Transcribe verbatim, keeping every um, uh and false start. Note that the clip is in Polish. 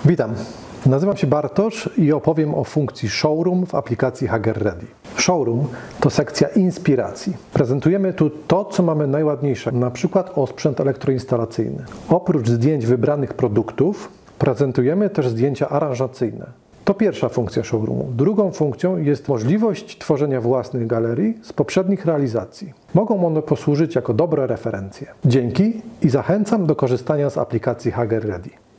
Witam, nazywam się Bartosz i opowiem o funkcji Showroom w aplikacji HagerReady. Showroom to sekcja inspiracji. Prezentujemy tu to, co mamy najładniejsze, na przykład osprzęt elektroinstalacyjny. Oprócz zdjęć wybranych produktów, prezentujemy też zdjęcia aranżacyjne. To pierwsza funkcja showroomu. Drugą funkcją jest możliwość tworzenia własnych galerii z poprzednich realizacji. Mogą one posłużyć jako dobre referencje. Dzięki i zachęcam do korzystania z aplikacji HagerReady.